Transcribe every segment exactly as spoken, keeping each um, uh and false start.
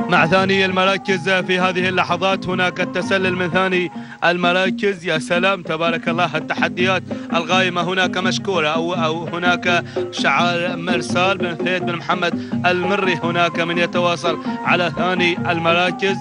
مع ثاني المراكز في هذه اللحظات. هناك التسلل من ثاني المراكز. يا سلام تبارك الله، التحديات الغائمة هناك مشكورة. أو, أو هناك شعار مرسال بن ثيد بن محمد المري هناك من يتواصل على ثاني المراكز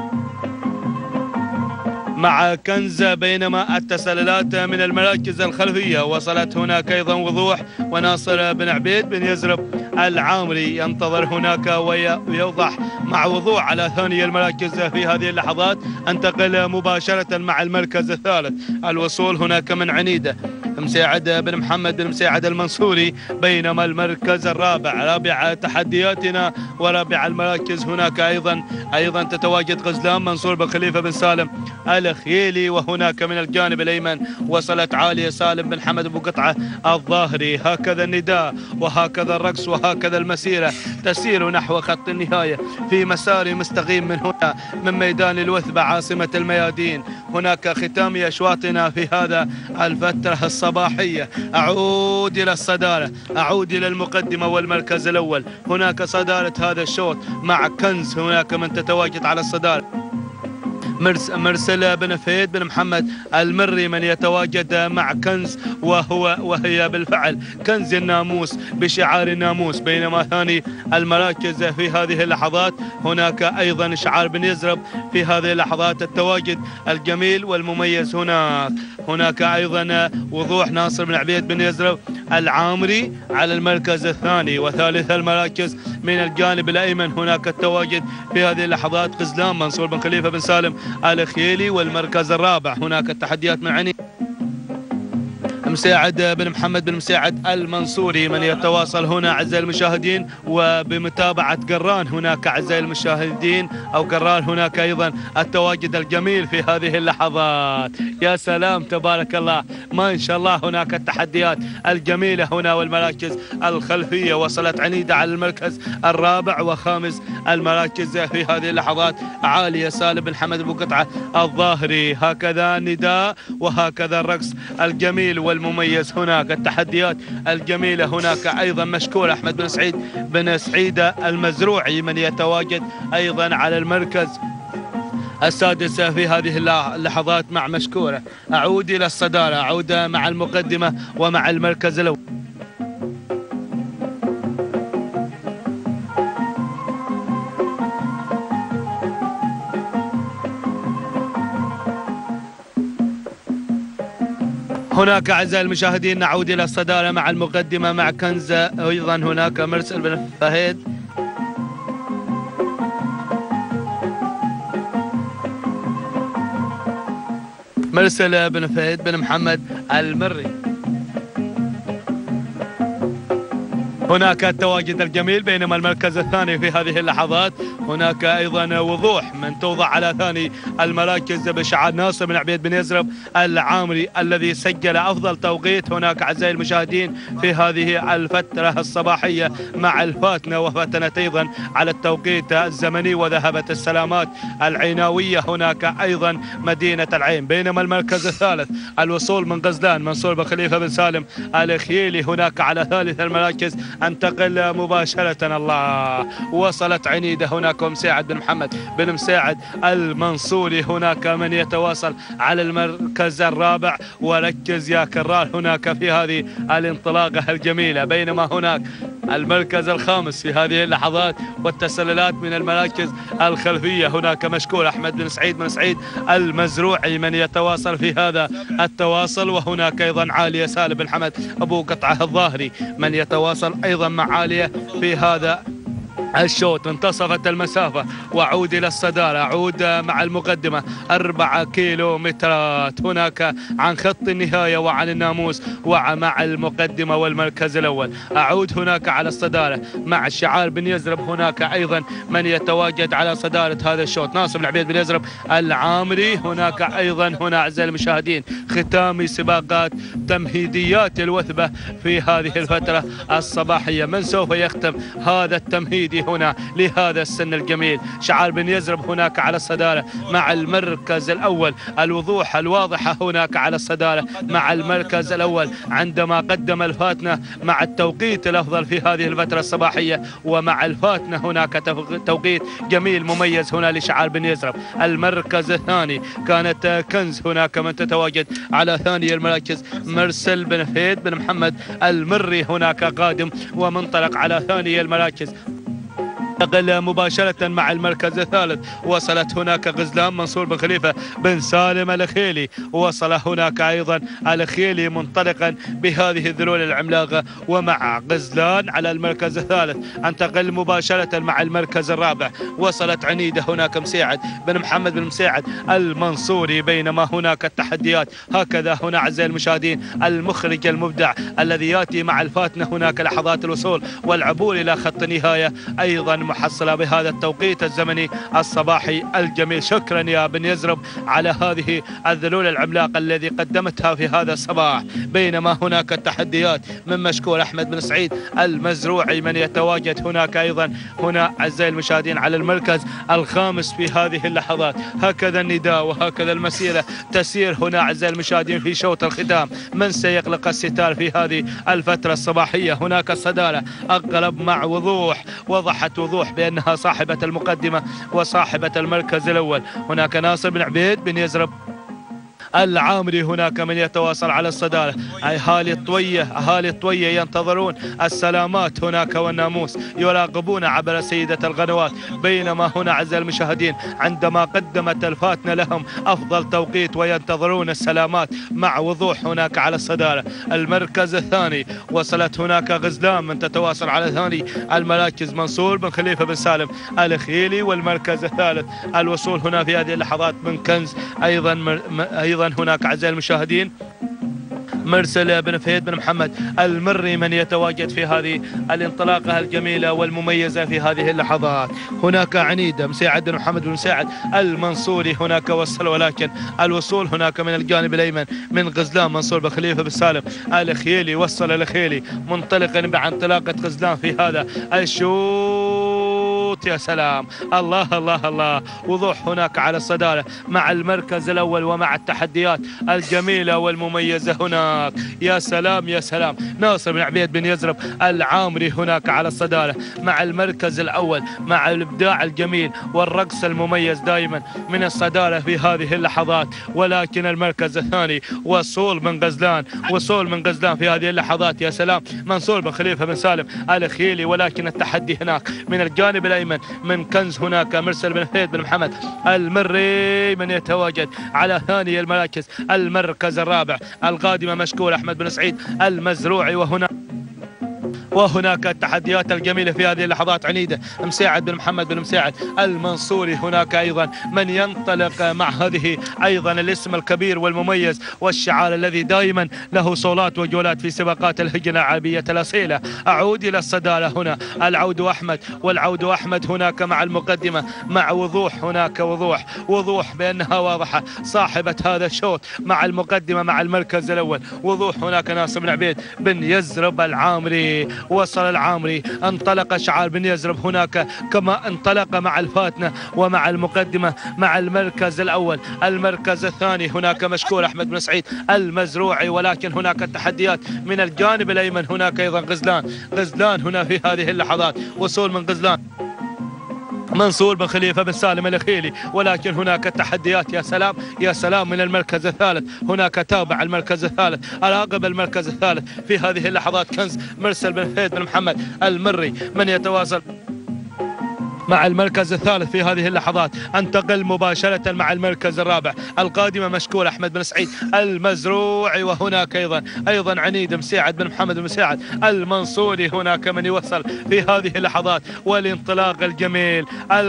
مع كنز. بينما التسللات من المراكز الخلفية وصلت هناك أيضا وضوح، وناصر بن عبيد بن يزرب العامري ينتظر هناك ويوضح مع وضوح على ثاني المراكز في هذه اللحظات. انتقل مباشرة مع المركز الثالث. الوصول هناك من عنيدة مساعد بن محمد بن مساعد المنصوري. بينما المركز الرابع رابع تحدياتنا ورابع المراكز هناك ايضا ايضا تتواجد غزلان منصور بن خليفه بن سالم الخيلي. وهناك من الجانب الايمن وصلت عاليه سالم بن حمد ابو قطعه الظاهري. هكذا النداء وهكذا الرقص وهكذا المسيره تسير نحو خط النهايه في مسار مستقيم من هنا من ميدان الوثبه عاصمه الميادين. هناك ختام اشواطنا في هذا الفتره الصباحيه. اعود الى الصداره، اعود الى المقدمه والمركز الاول. هناك صداره هذا الشوط مع كنز. هناك من تتواجد على الصداره مرس مرسل بن فهيد بن محمد المري من يتواجد مع كنز، وهو وهي بالفعل كنز الناموس بشعار الناموس. بينما ثاني المراكز في هذه اللحظات هناك ايضا شعار بن يزرب في هذه اللحظات. التواجد الجميل والمميز هناك هناك ايضا وضوح ناصر بن عبيد بن يزرب العامري على المركز الثاني. وثالث المراكز من الجانب الايمن هناك التواجد في هذه اللحظات غزلان منصور بن خليفه بن سالم الخيلي. والمركز الرابع هناك التحديات من عني مساعد بن محمد بن مساعد المنصوري من يتواصل هنا اعزائي المشاهدين وبمتابعه قران. هناك اعزائي المشاهدين او قران هناك ايضا التواجد الجميل في هذه اللحظات. يا سلام تبارك الله، ما ان شاء الله. هناك التحديات الجميله هنا والمراكز الخلفيه. وصلت عنيده على المركز الرابع وخامس المراكز في هذه اللحظات عاليه سالم بن حمد ابو قطعه الظاهري. هكذا نداء وهكذا الرقص الجميل وال المميز. هناك التحديات الجميلة. هناك أيضا مشكور أحمد بن سعيد بن سعيد المزروعي من يتواجد أيضا على المركز السادس في هذه اللحظات مع مشكورة. أعود إلى الصدارة، أعود مع المقدمة ومع المركز الأول. هناك أعزائي المشاهدين نعود إلى الصدارة مع المقدمة مع كنز. أيضا هناك مرسل بن فهيد مرسل بن فهيد بن محمد المري. هناك التواجد الجميل. بينما المركز الثاني في هذه اللحظات هناك ايضا وضوح من توضع على ثاني المراكز بشعار ناصر بن عبيد بن يزرب العامري الذي سجل افضل توقيت. هناك اعزائي المشاهدين في هذه الفتره الصباحيه مع الفاتنه وفتنت ايضا على التوقيت الزمني وذهبت السلامات العيناويه. هناك ايضا مدينه العين. بينما المركز الثالث الوصول من غزلان منصور بن خليفه بن سالم الخيلي. هناك على ثالث المراكز انتقل مباشرة. الله، وصلت عنيدة هناك ومساعد بن محمد بن مساعد المنصوري. هناك من يتواصل على المركز الرابع. وركز يا كرار هناك في هذه الانطلاقة الجميلة. بينما هناك المركز الخامس في هذه اللحظات والتسللات من المراكز الخلفية. هناك مشكور أحمد بن سعيد بن سعيد المزروعي من يتواصل في هذا التواصل. وهناك أيضا عالية سالم بن حمد أبو قطعة الظاهري من يتواصل أيضا مع عالية في هذا الشوط. انتصفت المسافة وأعود إلى الصدارة. أعود مع المقدمة أربعة كيلو مترات هناك عن خط النهاية وعن الناموس ومع المقدمة والمركز الأول. أعود هناك على الصدارة مع شعار بن يزرب. هناك أيضا من يتواجد على صدارة هذا الشوط ناصر بن عبيد بن يزرب العامري. هناك أيضا هنا أعزائي المشاهدين ختام سباقات تمهيديات الوثبة في هذه الفترة الصباحية. من سوف يختم هذا التمهيدي التحدي هنا لهذا السن الجميل. شعار بن يزرب هناك على الصدارة مع المركز الأول، الوضوح الواضحة هناك على الصدارة مع المركز الأول عندما قدم الفاتنة مع التوقيت الأفضل في هذه الفترة الصباحية، ومع الفاتنة هناك توقيت جميل مميز هنا لشعار بن يزرب. المركز الثاني كانت كنز هناك من تتواجد على ثاني المراكز مرسل بن فهيد بن محمد المري هناك قادم ومنطلق على ثاني المراكز. انتقل مباشرة مع المركز الثالث، وصلت هناك غزلان منصور بن خليفة بن سالم الخيلي، وصل هناك أيضا الخيلي منطلقا بهذه الذلول العملاقة ومع غزلان على المركز الثالث. انتقل مباشرة مع المركز الرابع، وصلت عنيدة هناك مسيعد بن محمد بن مسيعد المنصوري، بينما هناك التحديات هكذا هنا أعزائي المشاهدين المخرج المبدع الذي يأتي مع الفاتنة هناك لحظات الوصول والعبور إلى خط النهاية أيضا محصلة بهذا التوقيت الزمني الصباحي الجميل. شكرا يا بن يزرب على هذه الذلول العملاقة الذي قدمتها في هذا الصباح. بينما هناك التحديات من مشكور أحمد بن سعيد المزروعي من يتواجد هناك أيضا هنا أعزائي المشاهدين على المركز الخامس في هذه اللحظات. هكذا النداء وهكذا المسيرة تسير هنا أعزائي المشاهدين في شوط الختام. من سيغلق الستار في هذه الفترة الصباحية؟ هناك الصدارة أقرب مع وضوح، وضحت وضوح بأنها صاحبة المقدمة وصاحبة المركز الأول. هناك ناصر بن عبيد بن يزرب العامري هناك من يتواصل على الصدارة. أهالي الطوية أهالي الطوية ينتظرون السلامات هناك والناموس، يراقبون عبر سيدة القنوات. بينما هنا أعزائي المشاهدين عندما قدمت الفاتنة لهم أفضل توقيت وينتظرون السلامات مع وضوح هناك على الصدارة. المركز الثاني وصلت هناك غزلان من تتواصل على ثاني المراكز منصور بن خليفة بن سالم الخيلي. والمركز الثالث الوصول هنا في هذه اللحظات من كنز أيضا أيضا هناك أعزائي المشاهدين مرسل بن فهيد بن محمد المري من يتواجد في هذه الانطلاقة الجميلة والمميزة في هذه اللحظات. هناك عنيدة مساعد بن محمد بن مساعد المنصوري هناك وصل، ولكن الوصول هناك من الجانب الأيمن من غزلان منصور بن خليفة بن سالم الخيلي. وصل الخيلي منطلقا مع انطلاقة غزلان في هذا الشوط. يا سلام، الله الله الله، وضوح هناك على الصدارة مع المركز الأول ومع التحديات الجميلة والمميزة هناك. يا سلام يا سلام، ناصر بن عبيد بن يزرب العامري هناك على الصدارة مع المركز الأول مع الإبداع الجميل والرقص المميز دائما من الصدارة في هذه اللحظات. ولكن المركز الثاني وصول من غزلان وصول من غزلان في هذه اللحظات. يا سلام، منصور بن خليفة بن سالم الخيلي، ولكن التحدي هناك من الجانب الأيمن من كنز هناك مرسل بن فهيد بن محمد المري من يتواجد على ثاني المراكز. المركز الرابع القادمة مشكور أحمد بن سعيد المزروعي. وهنا وهناك التحديات الجميلة في هذه اللحظات. عنيدة مساعد بن محمد بن مساعد المنصوري هناك أيضا من ينطلق مع هذه أيضا الاسم الكبير والمميز والشعار الذي دائما له صولات وجولات في سباقات الهجنة العربية الأصيلة. أعود إلى الصدارة هنا العود أحمد، والعود أحمد هناك مع المقدمة مع وضوح هناك وضوح وضوح بأنها واضحة صاحبة هذا الشوط مع المقدمة مع المركز الأول. وضوح هناك ناصر بن عبيد بن يزرب العامري. وصل العامري، انطلق شعار بن يزرب هناك كما انطلق مع الفاتنة ومع المقدمة مع المركز الأول. المركز الثاني هناك مشكور أحمد بن سعيد المزروعي، ولكن هناك التحديات من الجانب الأيمن. هناك أيضا غزلان غزلان هنا في هذه اللحظات. وصول من غزلان منصور بن خليفة بن سالم الخيلي، ولكن هناك التحديات. يا سلام يا سلام، من المركز الثالث هناك تابع المركز الثالث راقب المركز الثالث في هذه اللحظات كنز مرسل بن فهيد بن محمد المري من يتواصل مع المركز الثالث في هذه اللحظات. انتقل مباشرة مع المركز الرابع القادمة مشكور أحمد بن سعيد المزروعي. وهناك أيضا أيضا عنيد مساعد بن محمد بن مساعد المنصوري هناك من يوصل في هذه اللحظات. والانطلاق الجميل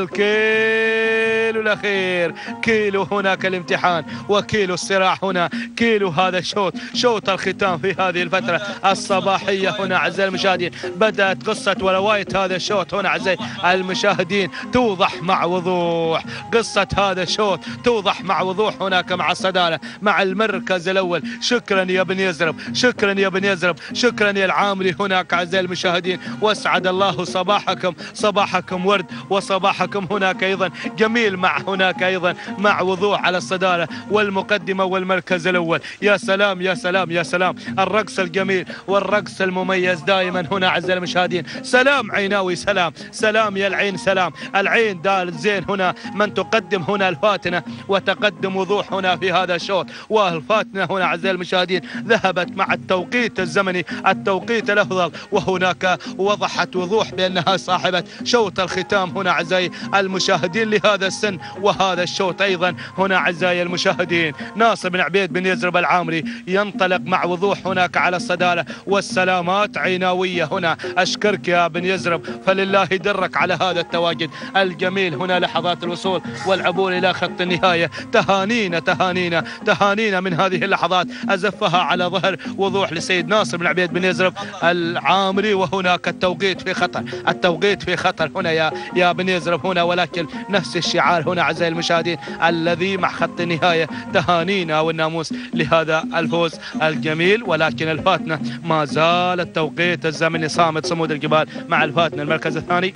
الكيلو الأخير، كيلو هناك الامتحان وكيلو الصراع هنا، كيلو هذا الشوط شوط الختام في هذه الفترة الصباحية. هنا أعزائي المشاهدين بدأت قصة ورواية هذا الشوط هنا أعزائي المشاهدين المشاهدين توضح مع وضوح. قصة هذا الشوط توضح مع وضوح هناك مع الصدارة مع المركز الأول. شكرا يا بن يزرب، شكرا يا بن يزرب، شكرا يا العامري هناك أعزائي المشاهدين. واسعد الله صباحكم، صباحكم ورد وصباحكم هناك أيضا جميل مع هناك أيضا مع وضوح على الصدارة والمقدمة والمركز الأول. يا سلام يا سلام يا سلام، الرقص الجميل والرقص المميز دائما هنا أعزائي المشاهدين. سلام عيناوي، سلام سلام يا العين، سلام العين دال زين هنا من تقدم هنا الفاتنة وتقدم وضوح هنا في هذا الشوط. والفاتنة هنا أعزائي المشاهدين ذهبت مع التوقيت الزمني، التوقيت الأفضل، وهناك وضحت وضوح بأنها صاحبة شوط الختام هنا أعزائي المشاهدين لهذا السن وهذا الشوط أيضا هنا أعزائي المشاهدين. ناصر بن عبيد بن يزرب العامري ينطلق مع وضوح هناك على الصدارة. والسلامات عيناوية هنا، أشكرك يا بن يزرب، فلله درك على هذا التواجد الجميل هنا. لحظات الوصول والعبور إلى خط النهاية. تهانينا تهانينا تهانينا من هذه اللحظات أزفها على ظهر وضوح لسيد ناصر بن عبيد بن يزرب العامري. وهناك التوقيت في خطر، التوقيت في خطر هنا يا يا بن يزرب هنا، ولكن نفس الشعار هنا أعزائي المشاهدين الذي مع خط النهاية. تهانينا والناموس لهذا الفوز الجميل، ولكن الفاتنة ما زال التوقيت الزمني صامت صمود الجبال مع الفاتنة. المركز الثاني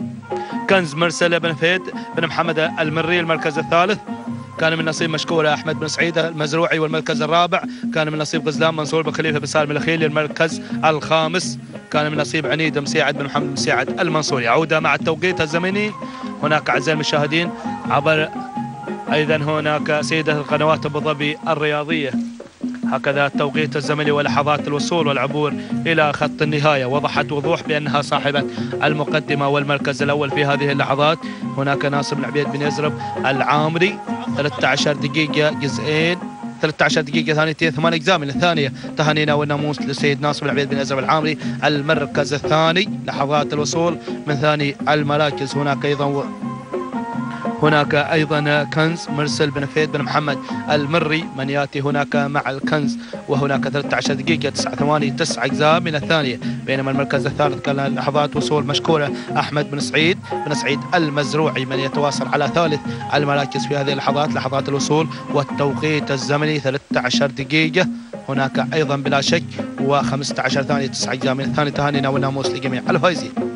كنز مرسل بن فهد بن محمد المري. المركز الثالث كان من نصيب مشكورة أحمد بن سعيد المزروعي. والمركز الرابع كان من نصيب غزلان منصور بن خليفة بن سالم الأخيلي. المركز الخامس كان من نصيب عنيد مسيعد بن محمد مسيعد المنصوري. عودة مع التوقيت الزمني هناك أعزائي المشاهدين عبر أيضا هناك سيدة القنوات أبو ظبي الرياضية. هكذا التوقيت الزمني ولحظات الوصول والعبور إلى خط النهاية. وضحت وضوح بأنها صاحبة المقدمة والمركز الأول في هذه اللحظات. هناك ناصر بن عبيد بن يزرب العامري ثلاثة عشر دقيقة جزئين، ثلاثة عشر دقيقة ثانيتين ثمان أجزاء من الثانية. تهانينا والناموس للسيد ناصر بن عبيد بن يزرب العامري. المركز الثاني لحظات الوصول من ثاني المراكز. هناك أيضا هناك أيضا كنز مرسل بن فهد بن محمد المري من يأتي هناك مع الكنز. وهناك ثلاثة عشر دقيقة تسعة ثواني تسع أجزاء من الثانية. بينما المركز الثالث كان لحظات وصول مشكورة أحمد بن سعيد بن سعيد المزروعي من يتواصل على ثالث المراكز في هذه اللحظات. لحظات الوصول والتوقيت الزمني ثلاثة عشر دقيقة هناك أيضا بلا شك وخمسة عشر ثانية تسع أجزاء من الثانية. تهانينا والناموس لجميع الفائزين.